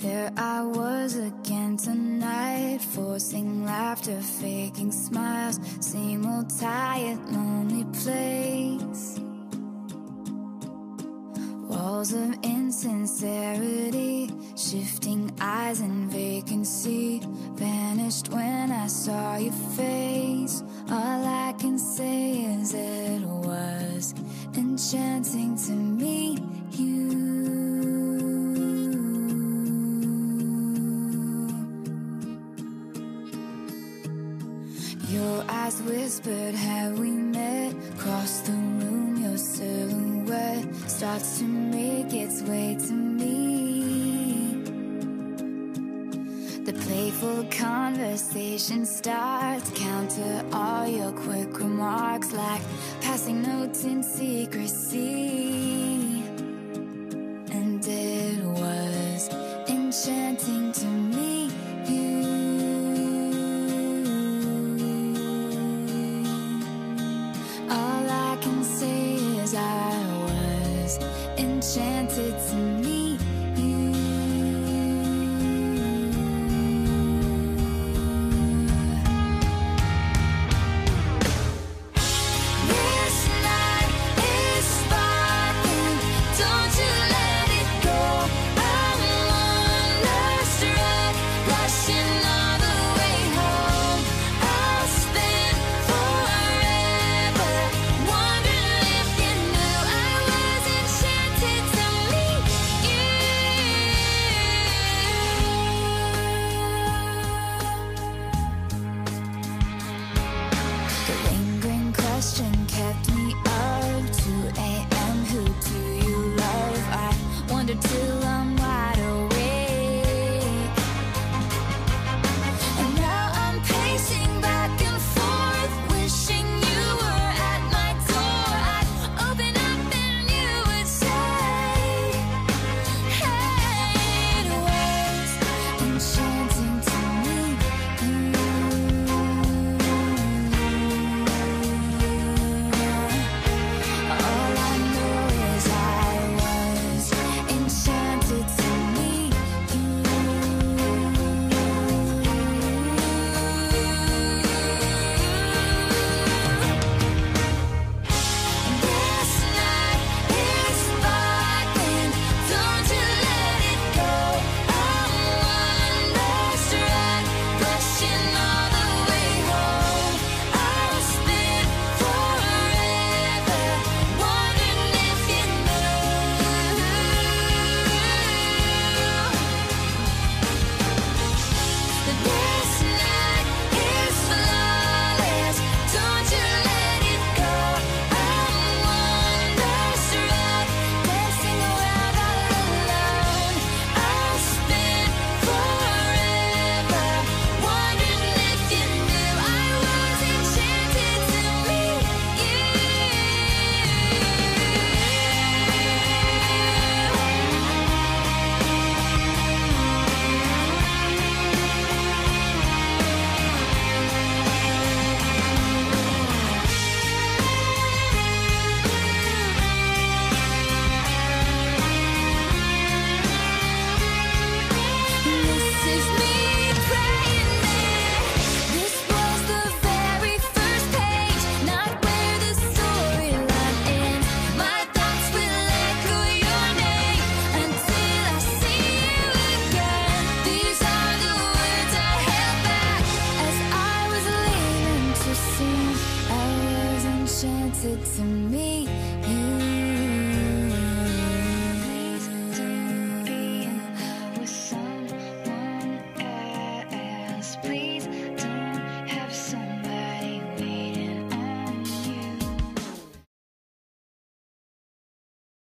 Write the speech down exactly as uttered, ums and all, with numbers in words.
There I was again tonight, forcing laughter, faking smiles. Same old tired, lonely place. Walls of insincerity, shifting eyes and vacancy. Vanished when I saw your face. All I can say is it was enchanting to meet you. Your eyes whispered, have we met? Across the room, your silhouette starts to make its way to me. The playful conversation starts, counter all your quick remarks like passing notes in secrecy. And it was enchanting to meet you. All I can say is I was enchanted to meet you.